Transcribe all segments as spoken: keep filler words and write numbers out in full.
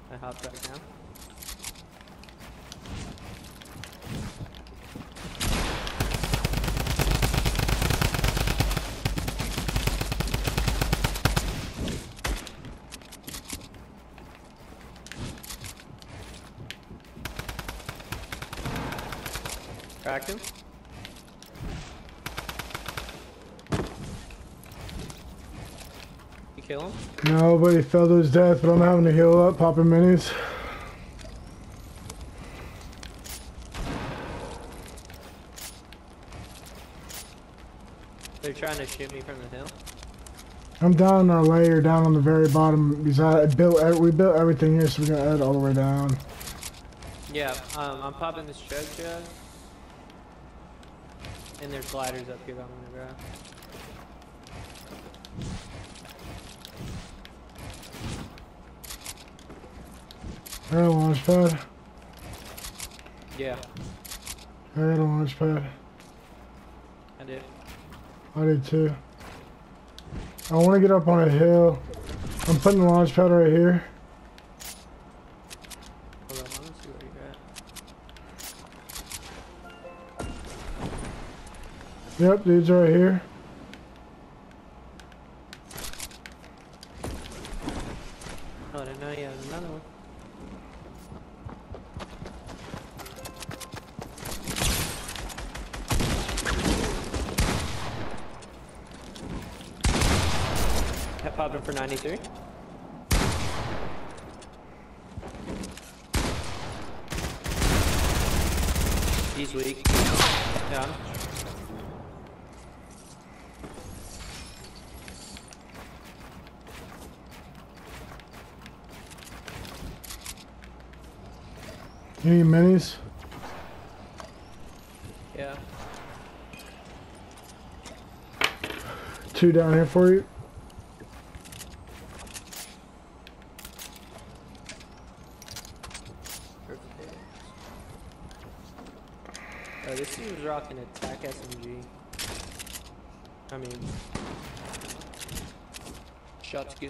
I hopped back down. Cracked him. You kill him? No, but he fell to his death, but I'm having to heal up, popping minis. They're trying to shoot me from the hill. I'm down in our layer, down on the very bottom. Beside, I built, we built everything here, so we're gonna add all the way down. Yeah, um, I'm popping this chug chug. And there's gliders up here on the ground. I got a launch pad. Yeah, I got a launch pad. I did. I did too. I want to get up on a hill. I'm putting the launch pad right here. Hold on, let me see where you're at. Yep, dude's right here. Oh, I didn't know you had another one. I popped him for ninety-three. He's weak. Down. You need minis? Yeah. Two down here for you. Perfect. Oh, this dude was rocking a T A C S M G. I mean, shotgun.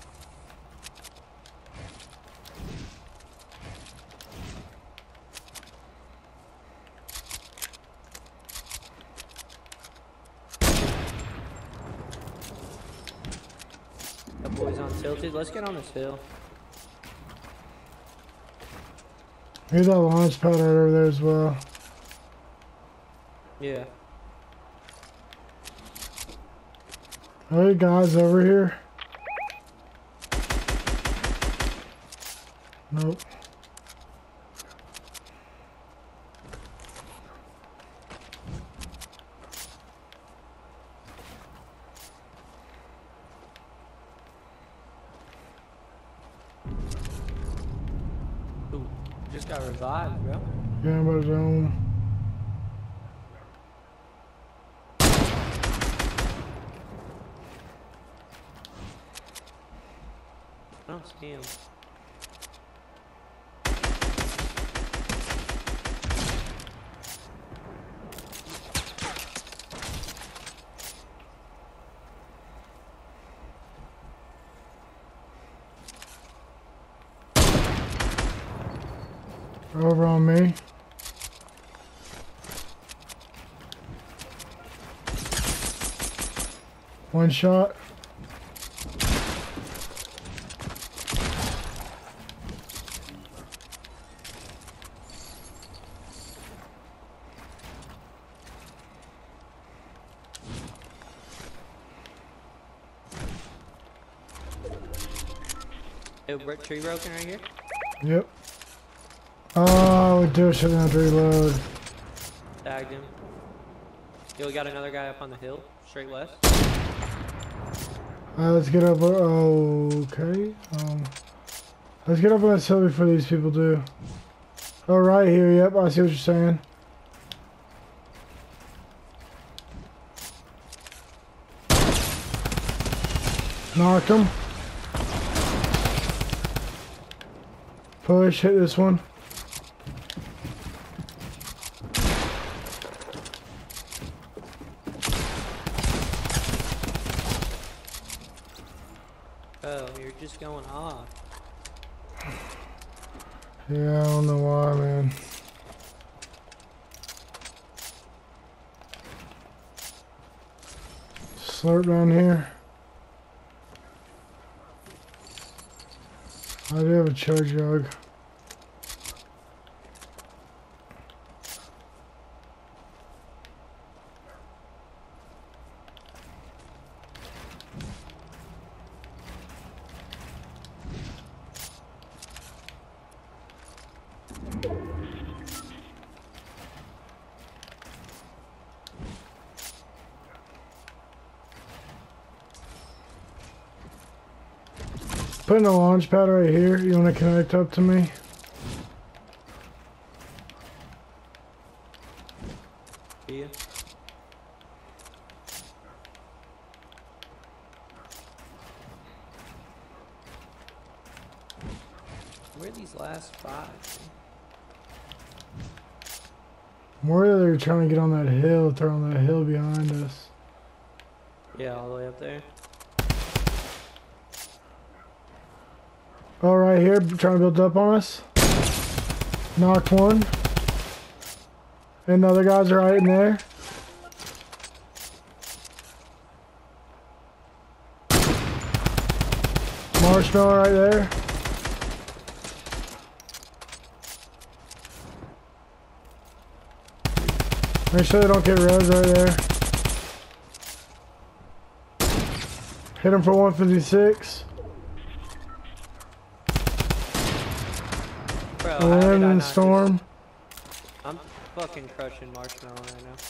The boys on tilted. Let's get on this hill. Here's that launch pad right over there as well. Yeah. Hey guys over here. Nope. Ooh, just got revived, bro. Yeah, but um. I don't see him. Over on me. One shot. Hey, brick tree broken right here. Yep. Oh, we do should have reload. Tagged him. Yo, we got another guy up on the hill, straight west. Alright, let's get up. Oh, okay. Um, let's get up on this hill before these people do. Oh, right here. Yep, I see what you're saying. Knock him. Push, hit this one. Oh, you're just going off. Yeah, I don't know why, man. Slurp down here. I do have a chug jug. Putting a launch pad right here. You want to connect up to me? Yeah. Where are these last five? More they're trying to get on that hill. They're on that hill behind us. Yeah, all the way up there. Oh, right here, trying to build up on us. Knocked one. And the other guys are right in there. Marshmallow right there. Make sure they don't get res right there. Hit him for one fifty-six. Bro, how did I Wind not and just- storm. I'm fucking crushing marshmallow right now.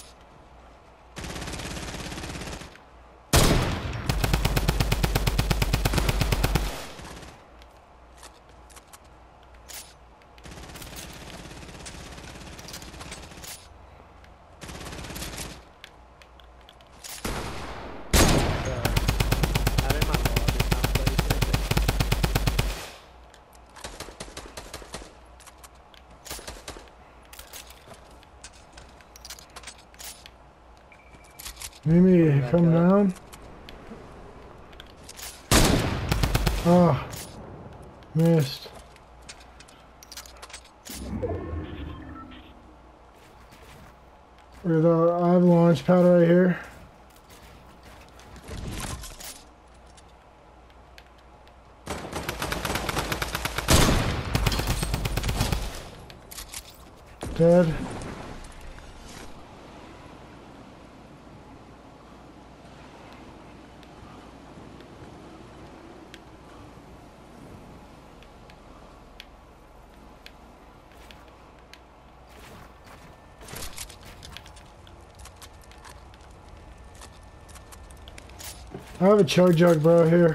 Bro, how did my wall just not place right there? Mimi, Back come up. down. Oh, missed. With uh, I have a launch pad right here. Dead. I have a chug jug, bro, here.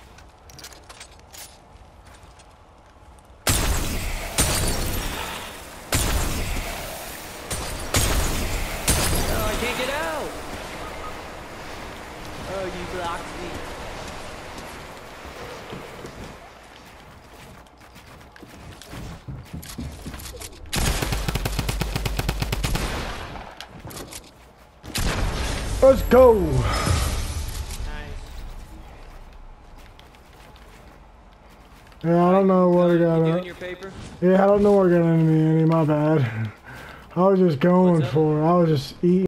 Oh, I can't get out! Oh, you blocked me. Let's go. Yeah, I don't know what I got. You Uh, doing your paper? yeah, I don't know what got into me. Any, my bad. I was just going What's up? for it. I was just eating.